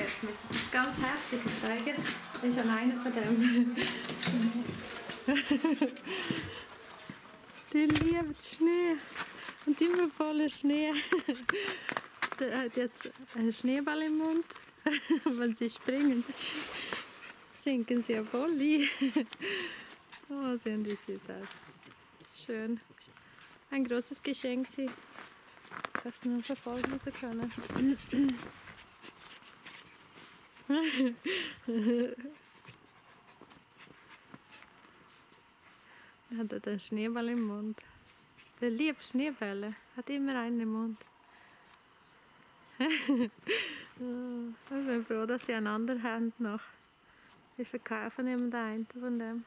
jetzt möchte ich das ganz herzig zeigen. Ich bin schon einer von dem. Die liebt Schnee. Und immer voller Schnee. Der hat jetzt einen Schneeball im Mund. Wenn sie springen, sinken sie ja voll ein. Oh, sehen die süß aus. Schön. Ein großes Geschenk, sie das nur verfolgen zu können. Er hat einen Schneeball im Mund. Der liebt Schneebälle, hat immer einen im Mund. Ich bin froh, dass sie eine andere haben noch. Wir verkaufen ihm den einen von dem.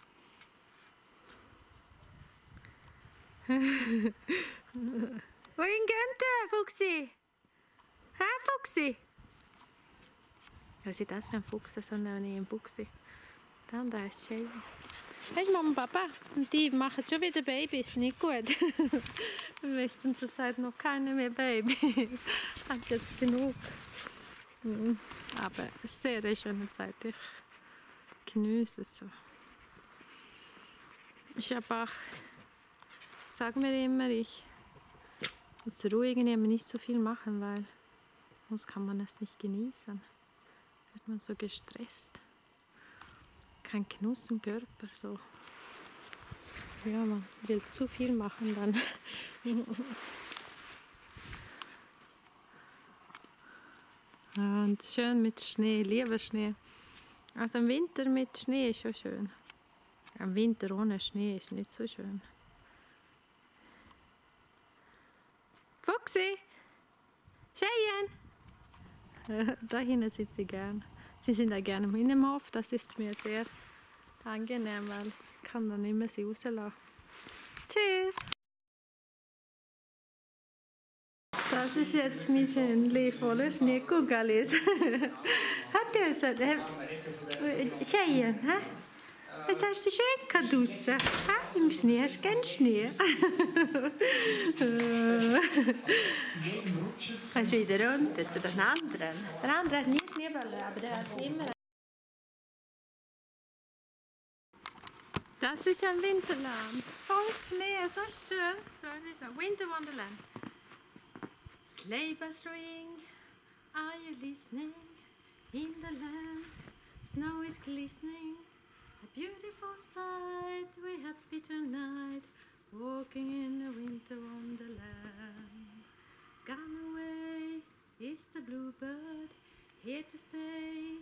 Wohin geht der, Fuchsi? Hä, Fuchsi? Was ist das für ein Fuchs? Das ist nicht ein Fuchsi. Da und da ist Shay. Hey Mama und Papa, und die machen schon wieder Babys, nicht gut. Wir möchten zurzeit noch keine mehr Babys. Hat jetzt genug. Aber es ist eine sehr schöne Zeit. Ich genieße es so. Ich habe auch, sag mir immer, ich muss ruhig nicht so viel machen, weil sonst kann man es nicht genießen. Wird man so gestresst. Kein Genuss im Körper. So. Ja, man will zu viel machen dann. Und schön mit Schnee, liebe Schnee. Also im Winter mit Schnee ist schon schön. Im Winter ohne Schnee ist nicht so schön. Fuchsi! Cheyenne! Da hinten sind sie gern. Sie sind auch gerne in dem Hof. Das ist mir sehr angenehm, weil ich kann dann immer sie rauslassen. Tschüss! Das ist jetzt mein Hündchen voller Schneekugellis. Hat er gesagt, Cheyenne, hä? Was hast du schön gehabt draussen? Im Schnee hast du gerne Schnee. Kannst du wieder runter zu den anderen? Der andere hat nie Schneebälle, aber der hat immer. Das ist ein Winterland. Voll Schnee, so schön. Winter Wonderland. Sleigh bells ring, are you listening? In the land, snow is glistening. A beautiful sight, we're happy tonight, walking in a winter wonderland. Gone away is the bluebird, here to stay.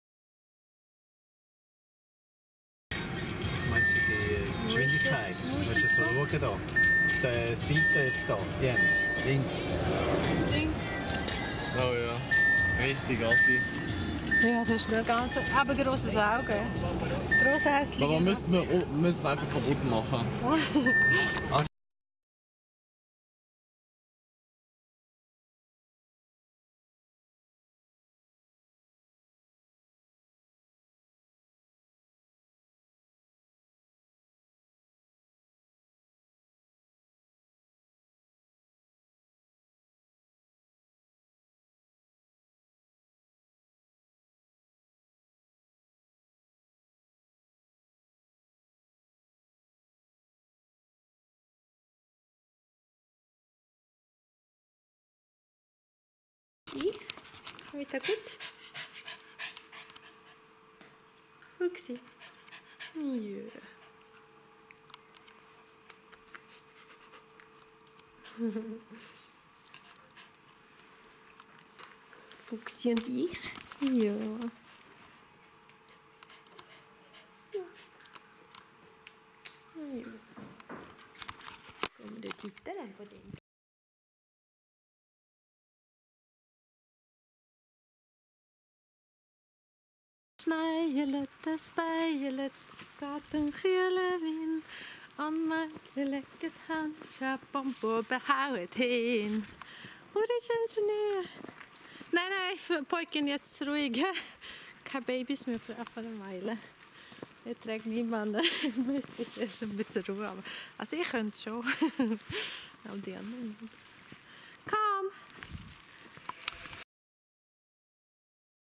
Meinst du die Geschwindigkeit? Musst du jetzt schauen hier. Auf der Seite jetzt hier, Jens, links. Links. Oh ja, richtig assi. Ja, das ist nur ganz, aber grosses Auge. Grosses Häschen. Aber müssen wir einfach kaputt machen. Wieder gut. Fuchsi. Ja. Fuchsi und ich. Ja. Ja. Kommen wir Gitter an von dem. Sneielet, det speilet, staten Kjellevin. Anna lecket hans köpon på behauet hin. Och det känns nu. Nej, pojken jetzt ruhig. Kein Babys mehr für eine Weile. Ich trägt niemanden. Ich möchte erst ein bisschen Ruhe haben. Also ich könnte schon. Aber die anderen nicht. Komm!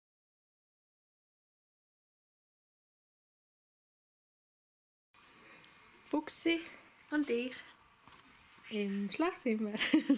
Fuchsi und ich im Schlafzimmer.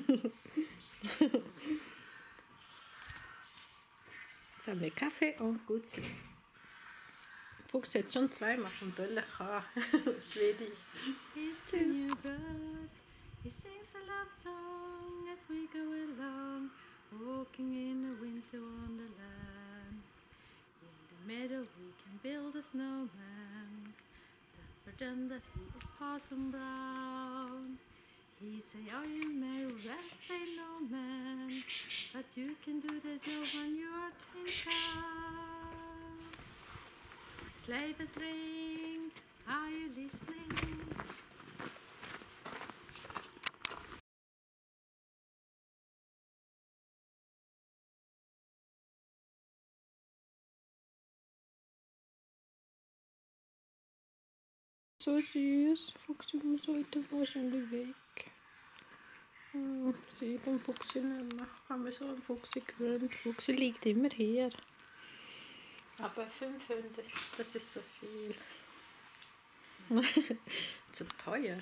Jetzt haben wir Kaffee und Gutzi. Fuchs hat schon zweimal vom Böllen gehabt. Schwedisch. He's a new bird. He sings a love song as we go along, walking in a winter wonderland. In the meadow we can build a snowman, tougher than that he is Parson Brown. He say, are you married? Well, say no, man, but you can do the job when you're in town. Sleigh bells ring, are you listening? So süß. Fuchsi muss heute wahrscheinlich weg. Sieht den Fuchsi nicht mehr. Ich habe mich so an Fuchsi gewöhnt. Fuchsi liegt immer hier. Aber 5 Hunde, das ist so viel. Zu teuer.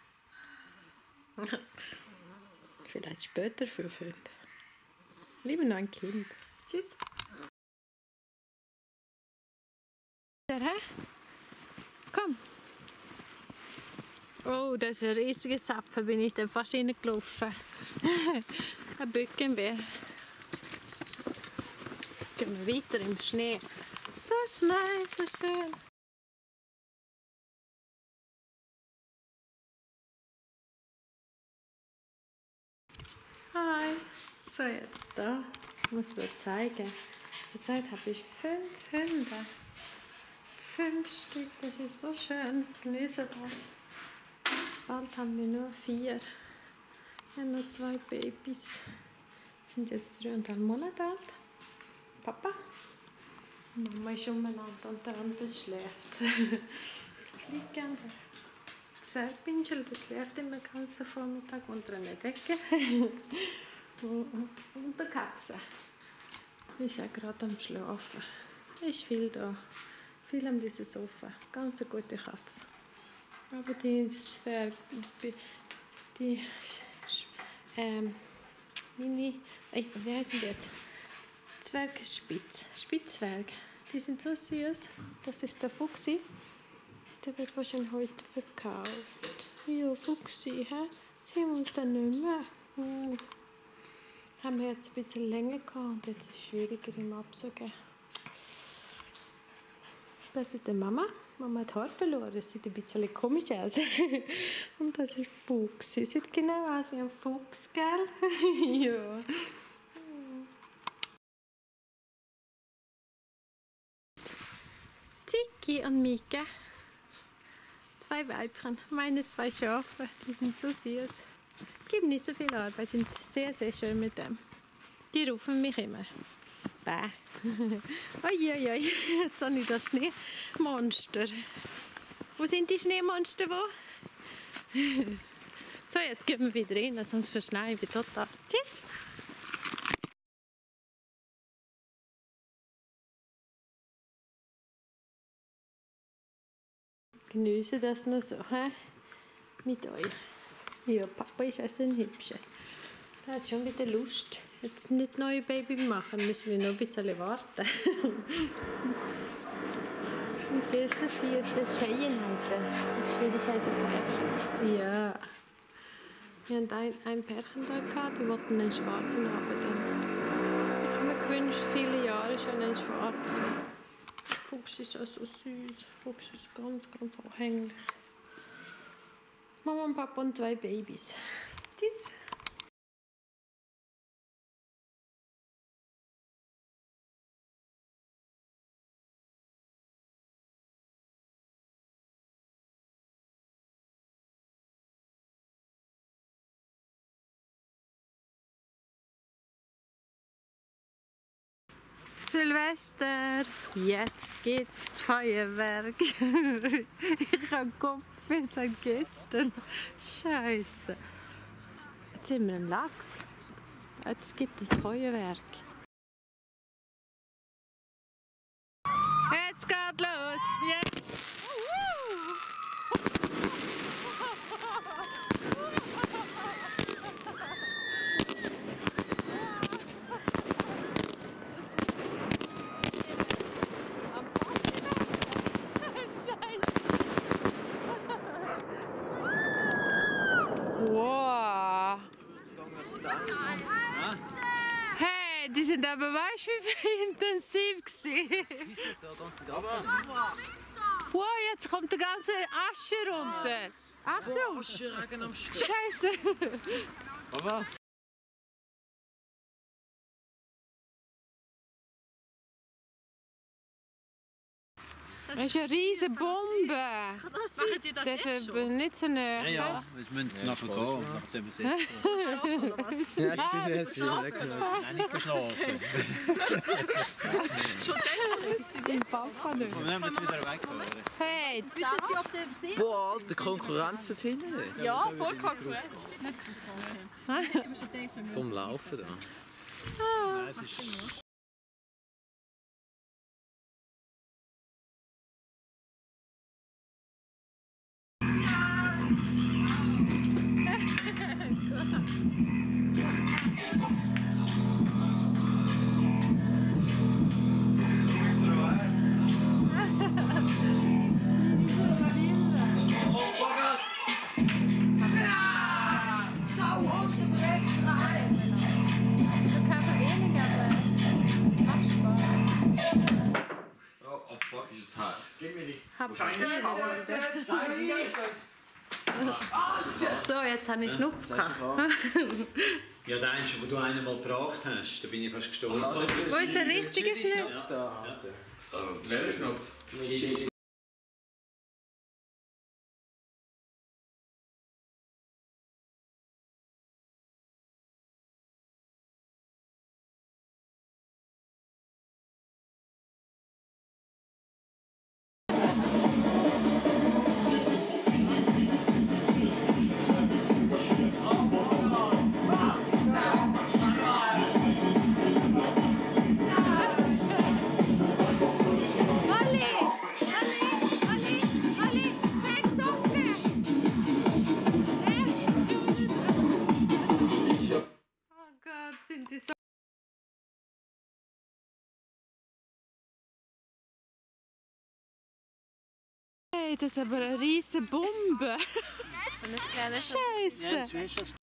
Vielleicht später 5 Hunde. Lieber noch ein Kind. Tschüss. Komm. Oh, das ist ein riesiger Zapfen, bin ich dann fast reingelaufen. Ein Bückenbär. Gehen wir weiter im Schnee. So Schnee, so schön. Hi. So, jetzt da. Ich muss dir zeigen. Zurzeit habe ich 5 Hunde. 5 Stück, das ist so schön. Ich genieße das. Bald haben wir nur 4. Wir haben noch 2 Babys. Die sind jetzt 3,5 Monate alt. Papa. Mama ist umeinander und der andere schläft. Liegt gerne. Der Zwergpinsel, der schläft immer den ganzen Vormittag unter einer Decke. Und der Katze ist ja gerade am Schlafen. Ist viel da. Viel an diesem Sofa. Ganz eine gute Katze. Aber die wie heißen die jetzt? Spitzwerg. Die sind so süß. Das ist der Fuchsi. Der wird wahrscheinlich heute verkauft. Ja, Fuchsi, hä? Sehen wir uns dann nicht mehr. Haben wir jetzt ein bisschen länger gehabt und jetzt ist es schwieriger im Absagen. Das ist die Mama. Mama hat Haar verloren, das sieht ein bisschen komisch aus. Und das ist Fuchs. Sie sieht genau aus wie ein Fuchs, gell? Ja. Ziki und Mika. 2 Weibchen, meine 2 Schafe. Die sind so süß. Geben nicht so viel Arbeit, sind sehr, sehr schön mit dem. Die rufen mich immer. Bäh. Uiuiui, jetzt habe ich das Schneemonster. Wo sind die Schneemonster? Wo? So, jetzt gehen wir wieder rein, sonst verschneien wir total. Tschüss! Genieße das noch so, mit euch. Ja, Papa ist also ein Hübscher. Der hat schon wieder Lust. Jetzt nicht neue Baby machen, müssen wir noch ein bisschen warten. Und das ist hier, das Cheyenne heisst er. In Schwedisch heisst es Mädchen. Ja. Wir hatten ein Pärchen da gehabt, die wollten einen schwarzen haben. Ich habe mir gewünscht, viele Jahre schon einen schwarzen. Fuchs ist also süß. Fuchs ist ganz, ganz anhänglich. Mama und Papa und 2 Babys. Tschüss. Silvester, jetzt gibt's Feuerwerk. Ich habe Kopfweh seit gestern. Scheiße. Jetzt sind wir im Lachs. Jetzt gibt es Feuerwerk. Jetzt geht los. Jetzt. sind aber, weißt du, wie intensiv gewesen? Wow, jetzt kommt der ganze Asche runter. Achtung! Ascheregen am Stück. Scheiße! Aber Das ist eine riesige Bombe. Machen die das jetzt Dürfen schon? nicht so nah. Ja, jetzt müssen wir nachher gehen, nachdem wir sitzen. Schlafen oder was? ja, es ist schon weggelaufen. Nein, nicht geschlafen. Schon gestern? Im Papa nicht. Wir nehmen jetzt wieder weg. Hey, Wissen Sie, ob der See... Boah, Alter, Konkurrenz dort hinten. Ja, voll Konkurrenz. Vom Laufen da. Nein, es ist... Oh fuck, ist das heiß. so, jetzt habe ich Schnupf gehabt. Ja, der einzige, wo du einen mal gebracht hast, da bin ich fast gestorben. Wo ist der richtige Schnupf? Welcher Schnupf? Oh Gott, sind die so... Hey, das ist aber eine riesige Bombe. Scheiße.